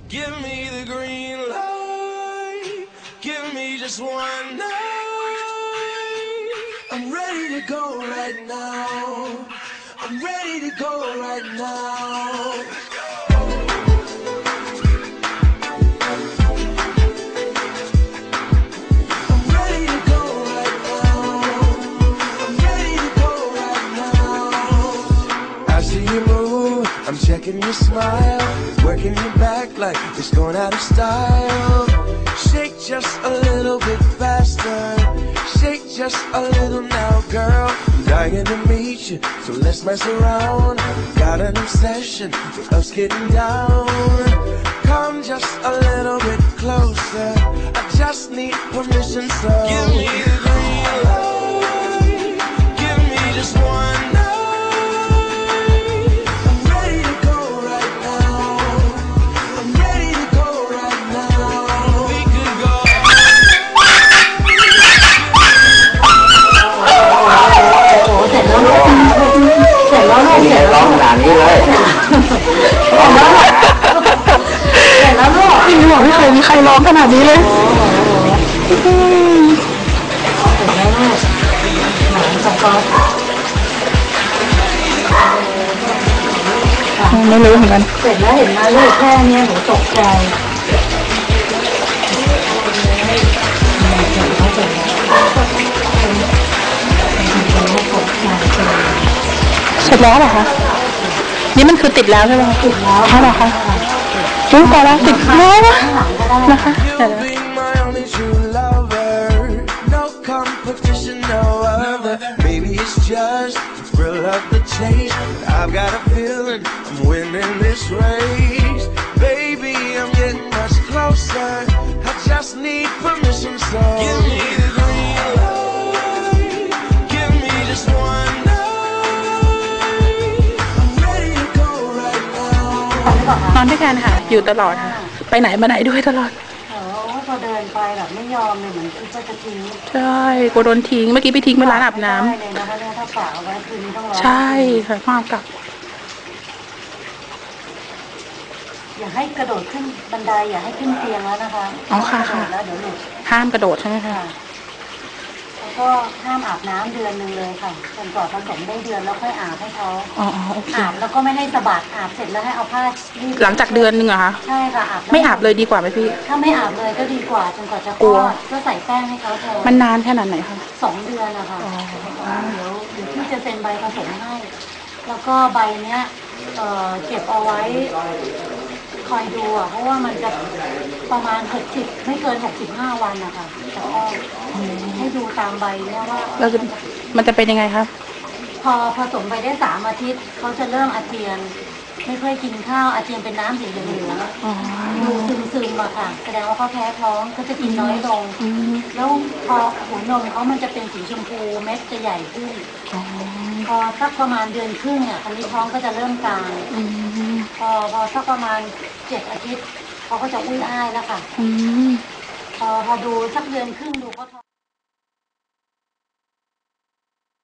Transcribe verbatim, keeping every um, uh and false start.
Give me the green light. Give me just one night. I'm ready to go right now. I'm ready to go right now. I'm ready to go right now. I'm ready to go right now. I see you move. I'm checking your smile. Working your back like it's going out of style. Shake just a little bit faster. Shake just a little now, girl. I'm dying to meet you, so let's mess around. Got an obsession with us getting down. Come just a little bit closer. I just need permission, so give me the green light. Give me just one night. I'm ready to go right now. I'm ready to go right now. We could go. เสร็จแล้วลูกเสร็จแล้วลูกเสร็จแล้วขนาดนี้เลยเสร็จแล้วลูกพี่บอกไม่เคยมีใครร้องขนาดนี้เลยไม่รู้เหมือนกันเสร็จแล้วเห็นไหมลูกแค่นี้หนูตกใจเสร็จแล้วเหรอคะนี่มันคือติดแล้วใช่ไหมติดแล้วใช่เหรอคะรู้แต่แล้วติดแล้วนะคะเดี๋ยว Maybe it's just the thrill of the chase. I've got a feeling I'm winning this race. Baby, I'm getting much closer. I just need permission, so give me the green light. Give me just one night. I'm ready to go right now. นอนด้วยกันค่ะอยู่ตลอดค่ะไปไหนมาไหนด้วยตลอดพอเดินไปแบบไม่ยอมเลยเหมือนจะจะทิ้งใช่กลัวโดนทิ้งเมื่อกี้ไปทิ้งไปร้านอาบน้ำเลยนะคะเนี่ยถ้าฝากเอาไว้คืนนี้ต้องรอใช่ค่ะห้ามกลับอย่าให้กระโดดขึ้นบันไดอย่าให้ขึ้นเตียงแล้วนะคะอ๋อค่ะค่ะแล้วเดี๋ยวหลุดห้ามกระโดดใช่ไหมคะแล้วก็ห้ามอาบน้ำเดือนหนึ่งเลยค่ะจนกว่าผสมได้เดือนแล้วค่อยอาบให้เขาอ๋อโอเคอาบแล้วก็ไม่ให้สะบัดอาบเสร็จแล้วให้เอาผ้าหลังจากเดือนหนึ่งเหรอคะใช่ค่ะอาบไม่อาบเลยดีกว่าไหมพี่ถ้าไม่อาบเลยก็ดีกว่าจนกว่าจะคลอดก็ใส่แป้งให้เขาแทนมันนานขนาดไหนคะสองเดือนนะคะเดี๋ยวเดี๋ยวพี่จะเซ็นใบผสมให้แล้วก็ใบเนี้ยเอ่อเก็บเอาไว้คอยดูอ่ะเพราะว่ามันจะประมาณหกสิบไม่เกินหกสิบห้าวันนะคะแต่ก็ให้ดูตามใบเนี่ยว่าเราจะมันจะเป็นยังไงครับพอผสมไปได้สามอาทิตย์เขาจะเริ่มอาเจียนไม่ค่อยกินข้าวอาเจียนเป็นน้ำสีเหลืองๆดูซึมๆอะค่ะแสดงว่าเขาแพ้ท้องเขาจะกินน้อยลงแล้วพอหัวนมเขามันจะเป็นสีชมพูเม็ดจะใหญ่ขึ้นพอสักประมาณเดือนครึ่งเนี่ยคันนี้ท้องก็จะเริ่มกลางพอพอสักประมาณเจ็ดอาทิตย์เขาก็จะอุ้ยอ้ายแล้วค่ะพอพอดูสักเดือนครึ่งดูเขา